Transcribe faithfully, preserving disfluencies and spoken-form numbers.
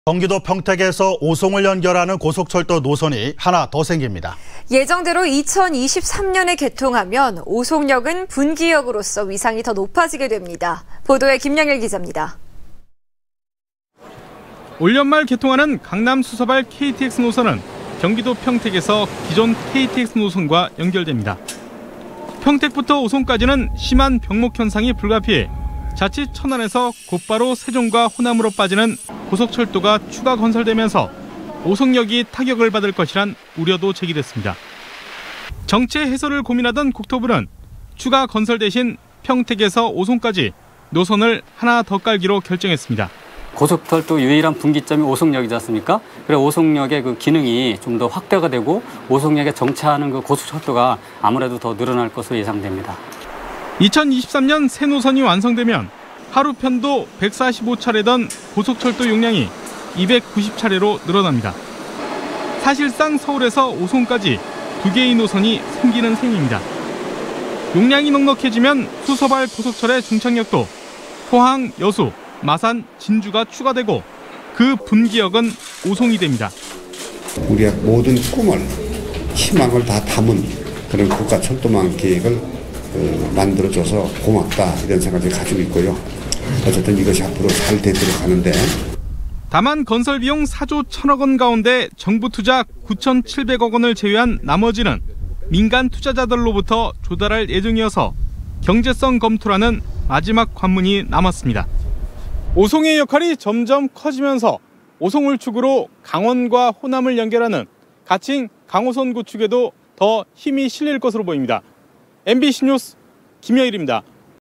경기도 평택에서 오송을 연결하는 고속철도 노선이 하나 더 생깁니다. 예정대로 이천이십삼 년에 개통하면 오송역은 분기역으로서 위상이 더 높아지게 됩니다. 보도에 김영일 기자입니다. 올 연말 개통하는 강남 수서발 케이티엑스 노선은 경기도 평택에서 기존 케이티엑스 노선과 연결됩니다. 평택부터 오송까지는 심한 병목 현상이 불가피해 자칫 천안에서 곧바로 세종과 호남으로 빠지는 고속철도가 추가 건설되면서 오송역이 타격을 받을 것이란 우려도 제기됐습니다. 정체 해소를 고민하던 국토부는 추가 건설 대신 평택에서 오송까지 노선을 하나 더 깔기로 결정했습니다. 고속철도 유일한 분기점이 오송역이지 않습니까? 그래 오송역의 그 기능이 좀 더 확대가 되고 오송역에 정차하는 그 고속철도가 아무래도 더 늘어날 것으로 예상됩니다. 이천이십삼 년 새 노선이 완성되면 하루 편도 백사십오 차례던 고속철도 용량이 이백구십 차례로 늘어납니다. 사실상 서울에서 오송까지 두 개의 노선이 생기는 셈입니다. 용량이 넉넉해지면 수서발 고속철의 중창역도 포항, 여수, 마산, 진주가 추가되고 그 분기역은 오송이 됩니다. 우리의 모든 꿈을, 희망을 다 담은 그런 국가철도망 계획을 어, 만들어줘서 고맙다 이런 생각을 가지고 있고요. 어쨌든 이것이 앞으로 잘 되도록 하는데. 다만 건설 비용 사조 천억 원 가운데 정부 투자 구천칠백억 원을 제외한 나머지는 민간 투자자들로부터 조달할 예정이어서 경제성 검토라는 마지막 관문이 남았습니다. 오송의 역할이 점점 커지면서 오송울축으로 강원과 호남을 연결하는 가칭 강호선 구축에도 더 힘이 실릴 것으로 보입니다. 엠비씨 뉴스 김영일입니다.